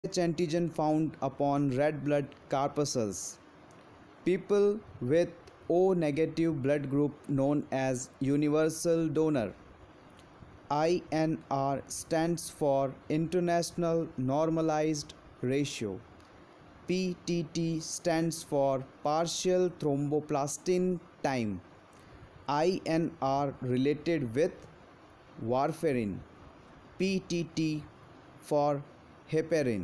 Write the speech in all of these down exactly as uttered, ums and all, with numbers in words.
H antigen found upon red blood corpuscles. People with O negative blood group known as universal donor. I N R stands for International Normalized Ratio. P T T stands for partial thromboplastin time. I N R related with warfarin. P T T for heparin.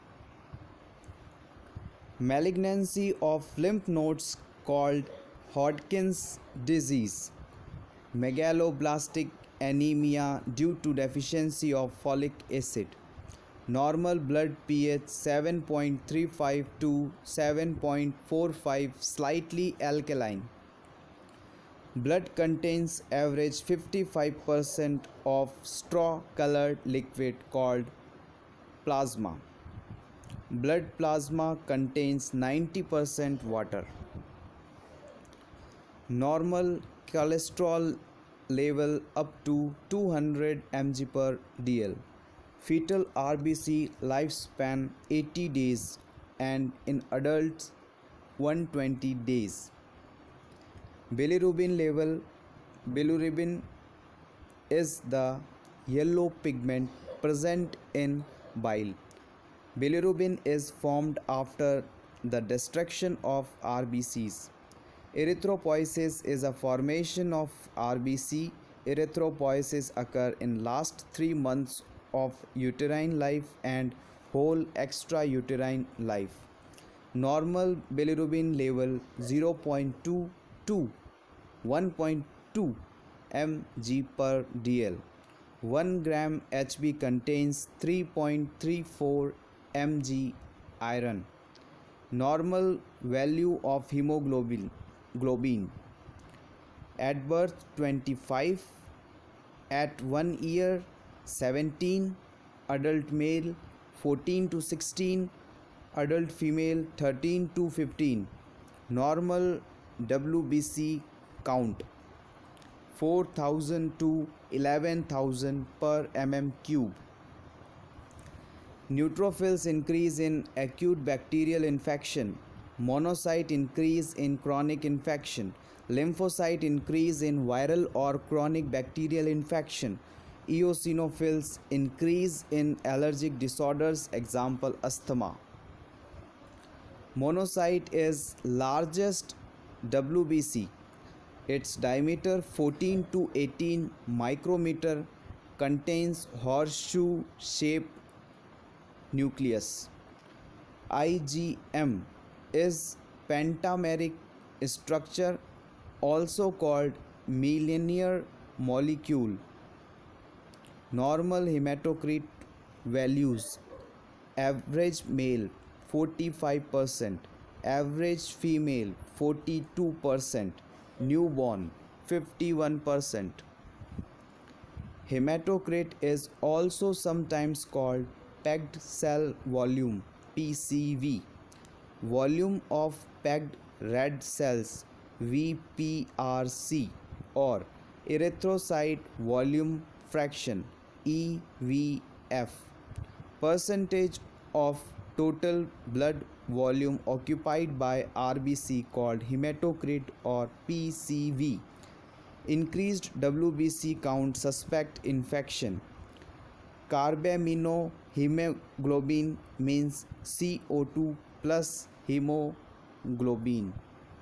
Malignancy of lymph nodes called Hodgkin's disease. Megaloblastic anemia due to deficiency of folic acid. Normal blood pH seven point three five to seven point four five, slightly alkaline. Blood contains average fifty-five percent of straw colored liquid called plasma. Blood plasma contains ninety percent water. Normal cholesterol level up to two hundred milligrams per deciliter. Fetal R B C lifespan eighty days and in adults one hundred twenty days. Bilirubin level. Bilirubin is the yellow pigment present in bile. Bilirubin is formed after the destruction of R B Cs. Erythropoiesis is a formation of R B C. Erythropoiesis occur in last three months of uterine life and whole extrauterine life. Normal bilirubin level zero point two to one point two milligrams per deciliter. one gram H B contains three point three four milligrams iron. Normal value of hemoglobin globin at birth twenty-five, at one year seventeen, adult male fourteen to sixteen, adult female thirteen to fifteen. Normal W B C count four thousand to eleven thousand per mm cube. Neutrophils increase in acute bacterial infection. Monocyte increase in chronic infection. Lymphocyte increase in viral or chronic bacterial infection. Eosinophils increase in allergic disorders, example asthma. Monocyte is largest W B C. Its diameter fourteen to eighteen micrometer, contains horseshoe shaped nucleus. I G M is pentameric structure, also called millennial molecule. Normal hematocrit values: average male forty-five percent, average female forty-two percent, newborn fifty-one percent. Hematocrit is also sometimes called packed cell volume, P C V. Volume of packed red cells, V P R C, or erythrocyte volume fraction, E V F. Percentage of total blood volume occupied by R B C called hematocrit or P C V. Increased W B C count suspect infection. Carbaminohemoglobin means C O two plus hemoglobin.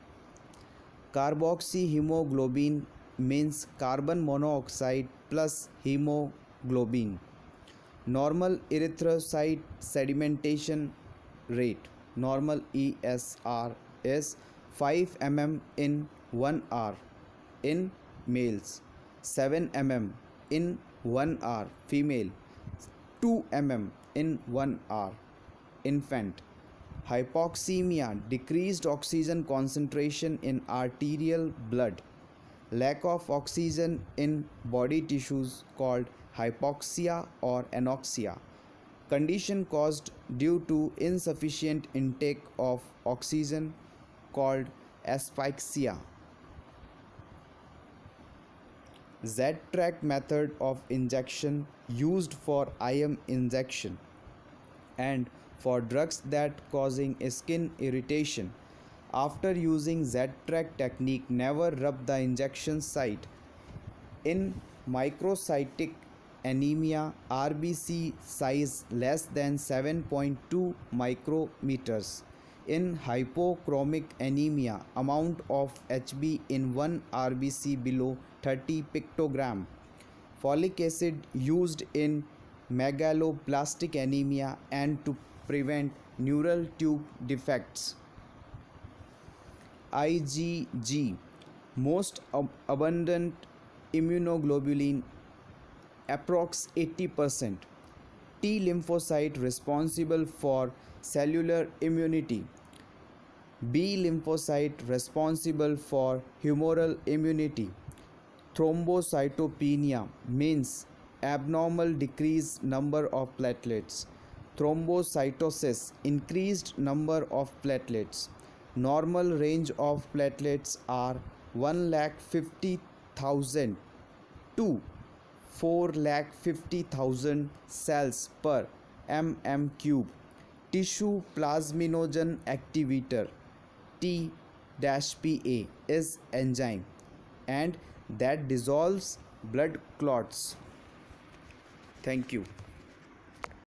Carboxyhemoglobin means carbon monoxide plus hemoglobin. Normal erythrocyte sedimentation rate, normal E S R, is five millimeters in one hour in males, seven millimeters in one hour female, two millimeters in one hour infant. Hypoxemia, decreased oxygen concentration in arterial blood. Lack of oxygen in body tissues called hypoxia or anoxia. Condition caused due to insufficient intake of oxygen called asphyxia. Z-Track method of injection used for I M injection and for drugs that causing skin irritation. After using Z-Track technique, never rub the injection site. In microcytic anemia, R B C size less than seven point two micrometers. In hypochromic anemia, amount of H B in one R B C below thirty picogram. Folic acid used in megaloblastic anemia and to prevent neural tube defects. IgG, most ab- abundant immunoglobulin, approx eighty percent. T lymphocyte responsible for cellular immunity. B lymphocyte responsible for humoral immunity. Thrombocytopenia means abnormal decreased number of platelets. Thrombocytosis, increased number of platelets. Normal range of platelets are one lakh fifty thousand to four lakh fifty thousand cells per mm cube. Tissue plasminogen activator T P A is enzyme and that dissolves blood clots. Thank you.